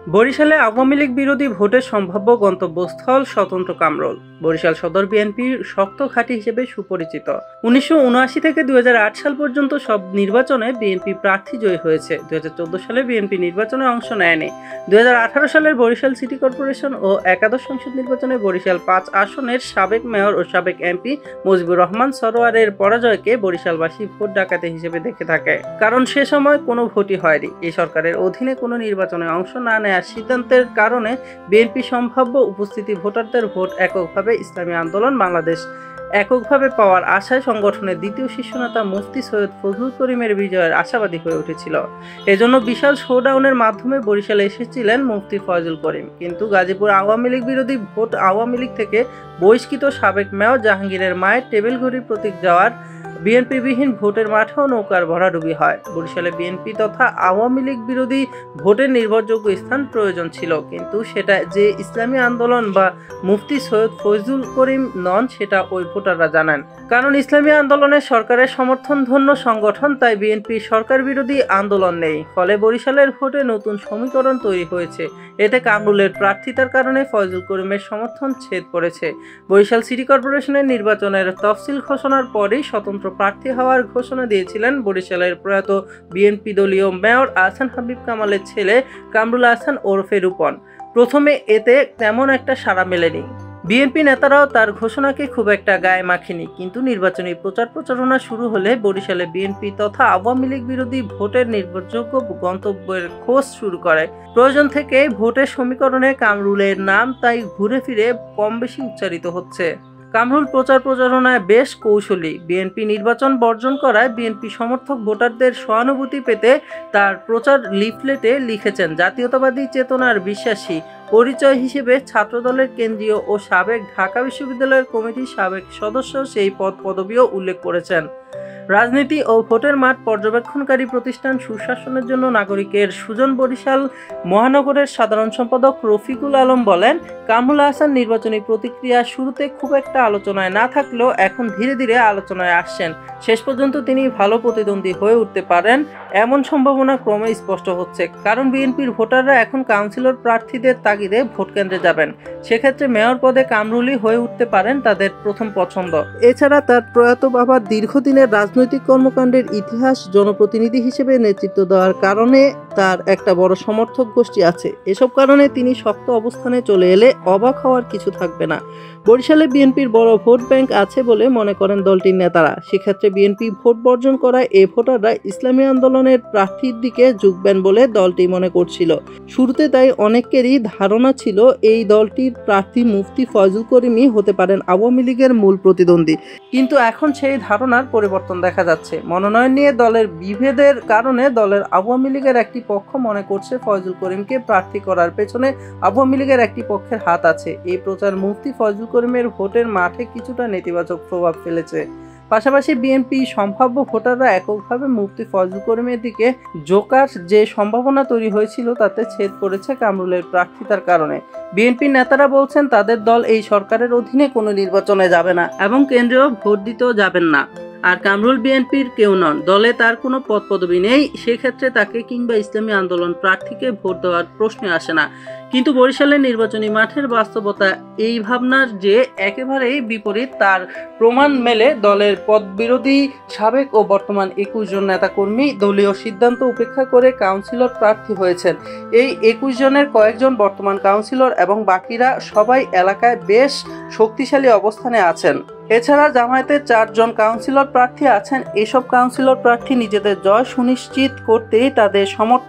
বরিশালে আওয়ামী লীগ বিরোধী ভোটের সম্ভাব্য গন্তব্যস্থল স্বতন্ত্র কামরুল। বরিশাল সদর বিএনপির শক্ত ঘাঁটি হিসেবে সুপরিচিত। 1979 থেকে 2008 সাল পর্যন্ত সব নির্বাচনে বিএনপি প্রার্থী জয়ী হয়েছে। 2014 সালে বিএনপি নির্বাচনে অংশ নেয়নি। 2018 সালের বরিশাল সিটি কর্পোরেশন ও একাদশ সংসদ নির্বাচনে বরিশাল 5 আসনের সাবেক মেয়র ও সাবেক এমপি মুজিবুর রহমান সরোয়ারের পরাজয়কে বরিশালবাসী ভোট ডাকাতি হিসেবে দেখে থাকে, কারণ সে সময় কোনো ভোটই হয়নি। এই সরকারের অধীনে কোনো নির্বাচনে অংশ না নেওয়ার সিদ্ধান্তের কারণে বিএনপি সম্ভাব্য উপস্থিতি ভোটারদের ভোট এককভাবে ইসলামী আন্দোলন বাংলাদেশ এককভাবে পাওয়ার আশায় সংগঠনের দ্বিতীয় শীর্ষ নেতা মুফতি সৈয়দ ফজলুল করিমের বিজয়ের আশাবাদী হয়ে উঠেছিল। এজন্য বিশাল শোডাউনের মাধ্যমে বরিশালে এসেছিলেন মুফতি ফজলুল করিম। কিন্তু গাজীপুর আওয়ামী লীগ বিরোধী ভোট আওয়ামী লীগ থেকে বহিষ্কৃত সাবেক মেয়র জাহাঙ্গীরের মায়ের টেবিল ঘড়ির প্রতীক যাওয়ার বিএনপি বিহীন ভোটের মাঠেও নৌকার ভরাডুবি হয়। বরিশালে বিএনপি তথা আওয়ামী লীগ বিরোধী ভোটের নির্ভরযোগ্য স্থান প্রয়োজন ছিল, কিন্তু সেটা যে ইসলামী আন্দোলন বা মুফতি সৈয়দ ফজলুল করিম নন সেটা ওই ভোটাররা জানেন। কারণ ইসলামী আন্দোলনের সরকারের সমর্থনধন্য সংগঠন, তাই বিএনপি সরকার বিরোধী আন্দোলন নেই। ফলে বরিশালের ভোটে নতুন সমীকরণ তৈরি হয়েছে। এতে কামরুলের প্রার্থিতার কারণে ফজলুল করিমের সমর্থন ছেদ পড়েছে। বরিশাল সিটি কর্পোরেশনের নির্বাচনের তফসিল ঘোষণার পরেই স্বতন্ত্র প্রার্থী হওয়ার ঘোষণা দিয়েছিলেন বরিশালের প্রয়াত বিএনপি দলীয় মেয়র আহসান হাবিব কামালের ছেলে কামরুল আহসান ওরফে রূপন। প্রথমে এতে তেমন একটা সাড়া মেলেনি। বিএনপি নেতারাও তার ঘোষণাকে খুব একটা গায়ে মাখেনি, কিন্তু নির্বাচনী প্রচারণা শুরু হলে বরিশালে বিএনপি তথা আওয়ামী লীগ বিরোধী ভোটের নির্ভরযোগ্য গন্তব্যের খোঁজ শুরু করে। প্রয়োজন থেকে ভোটের সমীকরণে কামরুলের নাম তাই ঘুরে ফিরে কম বেশি উচ্চারিত হচ্ছে। কামরুল প্রচারণায় বেশ কৌশলী। বিএনপি নির্বাচন বর্জন করায় বিএনপি সমর্থক ভোটারদের সহানুভূতি পেতে তার প্রচার লিফলেটে লিখেছেন জাতীয়তাবাদী চেতনার বিশ্বাসী। পরিচয় হিসেবে ছাত্রদলের কেন্দ্রীয় ও সাবেক ঢাকা বিশ্ববিদ্যালয়ের কমিটির সাবেক সদস্য সেই পদবিও উল্লেখ করেছেন। রাজনীতি ও ভোটের মাঠ পর্যবেক্ষণকারী প্রতিষ্ঠান সুশাসনের জন্য নাগরিকের সুজন বরিশাল মহানগরের সাধারণ সম্পাদক রফিকুল আলম বলেন, কামরুল আহসান নির্বাচনী প্রতিক্রিয়া শুরুতে খুব একটা আলোচনায় না থাকলেও এখন ধীরে ধীরে আলোচনায় আসছেন। শেষ পর্যন্ত তিনি ভালো প্রতিদ্বন্দ্বী হয়ে উঠতে পারেন এমন সম্ভাবনা ক্রমে স্পষ্ট হচ্ছে, কারণ বিএনপির ভোটাররা এখন কাউন্সিলর প্রার্থীদের তাগিদে ভোট কেন্দ্রে যাবেন। সেক্ষেত্রে মেয়র পদে কামরুলই হয়ে উঠতে পারেন তাদের প্রথম পছন্দ। এছাড়া তার প্রয়াত বাবার দীর্ঘদিনের রাজনৈতিক কর্মকাণ্ডের ইতিহাস, জনপ্রতিনিধি হিসেবে নেতৃত্ব দেওয়ার কারণে তার একটা বড় সমর্থক গোষ্ঠী আছে। এসব কারণে তিনি শক্ত অবস্থানে চলে এলে অবাক হওয়ার কিছু থাকবে না। বরিশালে বিএনপির বড় ভোট ব্যাংক আছে বলে মনে করেন দলটির নেতারা। সেক্ষেত্রে বিএনপি ভোট বর্জন করায় এই ভোটাররা ইসলামী আন্দোলনের প্রার্থীর দিকে ঝুঁকবেন বলে দলটি মনে করছিল। শুরুতে তাই অনেকেরই ধারণা ছিল এই দলটির প্রার্থী মুফতি ফজলুল করিমই হতে পারেন আওয়ামী লীগের মূল প্রতিদ্বন্দ্বী, কিন্তু এখন সেই ধারণার পরিবর্তন দেখা যাচ্ছে। মনোনয়ন নিয়ে দলের বিভেদের কারণে দলের আওয়ামী লীগের একটি পক্ষ মনে করছে ফজলুল করিমকে প্রার্থী করার পেছনে আওয়ামী লীগের একটি পক্ষের হাত আছে। এই প্রচার মুফতি ফজলুল করিমের ভোটের মাঠে কিছুটা নেতিবাচক প্রভাব ফেলেছে। পাশাপাশি বিএনপি সম্ভাব্য ভোটাররা এককভাবে মুফতি ফজলুল করিমের দিকে ঝোঁকার যে সম্ভাবনা তৈরি হয়েছিল তাতে ছেদ পড়েছে কামরুলের প্রার্থিতার কারণে। বিএনপি নেতারা বলছেন তাদের দল এই সরকারের অধীনে কোনো নির্বাচনে যাবে না এবং কেন্দ্রীয় ভোট দিতেও যাবেন না। আর কামরুল বিএনপির কেউ নন, দলে তার কোনো পদপদবি নেই। সেক্ষেত্রে তাকে কিংবা ইসলামী আন্দোলন প্রার্থীকে ভোট দেওয়ার প্রশ্ন আসে না। কিন্তু বরিশালের নির্বাচনী মাঠের বাস্তবতা এই ভাবনার যে একেবারেই বিপরীত তার প্রমাণ মেলে দলের পদবিরোধী সাবেক ও বর্তমান 21 জন নেতাকর্মী দলীয় সিদ্ধান্ত উপেক্ষা করে কাউন্সিলর প্রার্থী হয়েছেন। এই 21 জনের কয়েকজন বর্তমান কাউন্সিলর এবং বাকিরা সবাই এলাকায় বেশ শক্তিশালী অবস্থানে আছেন। এছাড়া জামায়াতের 4 জন কাউন্সিলর প্রার্থী আছেন। এসব কাউন্সিলর প্রার্থী নিজেদের জয় সুনিশ্চিত করতেই তাদের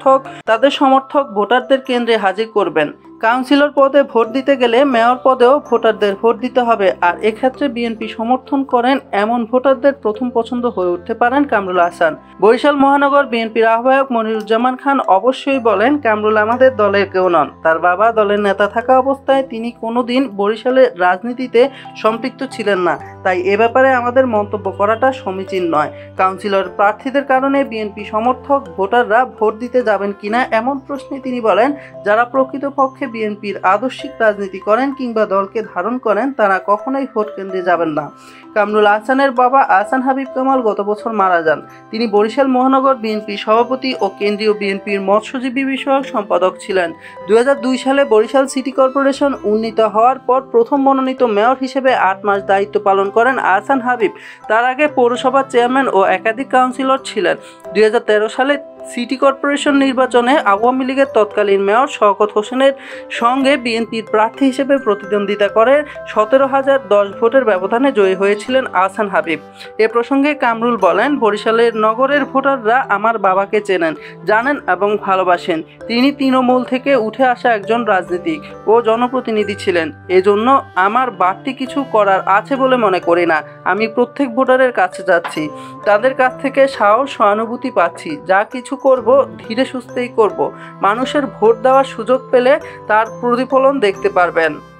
সমর্থক ভোটারদের কেন্দ্রে হাজির করবেন। কাউন্সিলর পদে ভোট দিতে গেলে মেয়র পদেও ভোটারদের ভোট দিতে হবে, আর এক্ষেত্রে বিএনপি সমর্থন করেন এমন ভোটারদের প্রথম পছন্দ হয়ে উঠতে পারেন কামরুল আহসান। বরিশাল মহানগর বিএনপির আহ্বায়ক মনিরুজ্জামান খান অবশ্যই বলেন, কামরুল আমাদের দলের কেউ নন। তার বাবা দলের নেতা থাকা অবস্থায় তিনি কোনোদিন বরিশালের রাজনীতিতে সম্পৃক্ত ছিলেন না, তাই এ ব্যাপারে আমাদের মন্তব্য করাটা সমীচীন নয়। কাউন্সিলর প্রার্থীদের কারণে বিএনপি সমর্থক ভোটাররা ভোট দিতে যাবেন কিনা এমন প্রশ্নে তিনি বলেন, যারা প্রকৃতপক্ষে বিএনপির আদর্শিক রাজনীতি করেন কিংবা দলকে ধারণ করেন তারা কখনোই ভোট কেন্দ্রে যাবেন না। কামরুল আহসানের বাবা আহসান হাবিব কামাল গত বছর মারা যান। তিনি বরিশাল মহানগর বিএনপির সভাপতি ও কেন্দ্রীয় বিএনপির মৎস্যজীবী বিষয়ক সম্পাদক ছিলেন। 2002 সালে বরিশাল সিটি কর্পোরেশন উন্নীত হওয়ার পর প্রথম মনোনীত মেয়র হিসেবে 8 মাস দায়িত্ব পালন করেন আহসান হাবিব। তার আগে পৌরসভার চেয়ারম্যান ও একাধিক কাউন্সিলর ছিলেন। 2013 সালে সিটি কর্পোরেশন নির্বাচনে আওয়ামী লীগের তৎকালীন মেয়র শওকত হোসেনের সঙ্গে বিএনপির প্রার্থী হিসেবে প্রতিদ্বন্দ্বিতা করে 17,010 ভোটের ব্যবধানে জয়ী হয়েছিলেন আহসান হাবিব। এ প্রসঙ্গে কামরুল বলেন, বরিশালের নগরের ভোটাররা আমার বাবাকে চেনেন, জানেন এবং ভালোবাসেন। তিনি তৃণমূল থেকে উঠে আসা একজন রাজনীতিক ও জনপ্রতিনিধি ছিলেন। এজন্য আমার বাড়তি কিছু করার আছে বলে মনে করি না। আমি প্রত্যেক ভোটারের কাছে যাচ্ছি, তাদের কাছ থেকে সাহস সহানুভূতি পাচ্ছি। যা কিছু করব ধীরে সুস্থেই করব। মানুষের ভোট দেওয়ার সুযোগ পেলে তার প্রতিফলন দেখতে পারবেন।